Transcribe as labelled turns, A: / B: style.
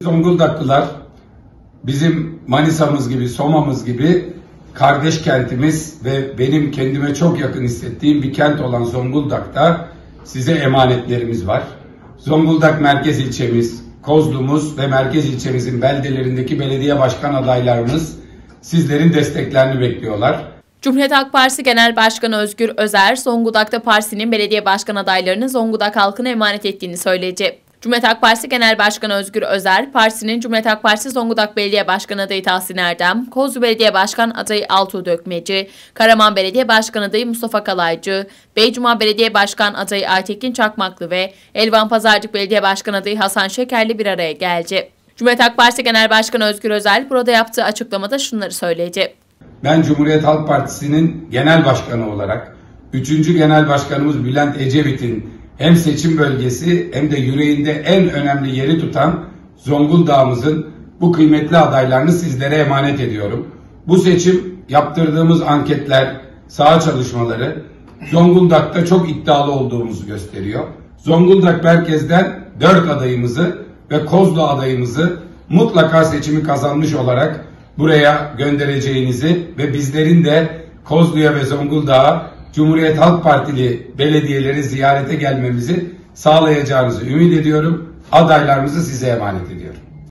A: Zonguldaklılar bizim Manisa'mız gibi, Soma'mız gibi kardeş kentimiz ve benim kendime çok yakın hissettiğim bir kent olan Zonguldak'ta size emanetlerimiz var. Zonguldak merkez ilçemiz, Kozlu'muz ve merkez ilçemizin beldelerindeki belediye başkan adaylarımız sizlerin desteklerini bekliyorlar.
B: Cumhuriyet Halk Partisi Genel Başkanı Özgür Özer, Zonguldak'ta partisinin belediye başkan adaylarını Zonguldak halkına emanet ettiğini söyledi. Cumhuriyet Halk Partisi Genel Başkanı Özgür Özer, partisinin Cumhuriyet Halk Partisi Zonguldak Belediye Başkanı adayı Tahsin Erdem, Kozlu Belediye Başkan adayı Altuğ Dökmeci, Karaman Belediye Başkan adayı Mustafa Kalaycı, Beycuma Belediye Başkan adayı Aytekin Çakmaklı ve Elvan Pazarcık Belediye Başkan adayı Hasan Şekerli bir araya geldi. Cumhuriyet Halk Partisi Genel Başkanı Özgür Özer, burada yaptığı açıklamada şunları söyledi.
A: Ben Cumhuriyet Halk Partisi'nin genel başkanı olarak 3. Genel Başkanımız Bülent Ecevit'in hem seçim bölgesi hem de yüreğinde en önemli yeri tutan Zonguldak'ımızın bu kıymetli adaylarını sizlere emanet ediyorum. Bu seçim yaptırdığımız anketler, saha çalışmaları Zonguldak'ta çok iddialı olduğumuzu gösteriyor. Zonguldak merkezden 4 adayımızı ve Kozlu adayımızı mutlaka seçimi kazanmış olarak buraya göndereceğinizi ve bizlerin de Kozlu'ya ve Zonguldak'a Cumhuriyet Halk Partili belediyeleri ziyarete gelmemizi sağlayacağınızı ümit ediyorum. Adaylarımızı size emanet ediyorum.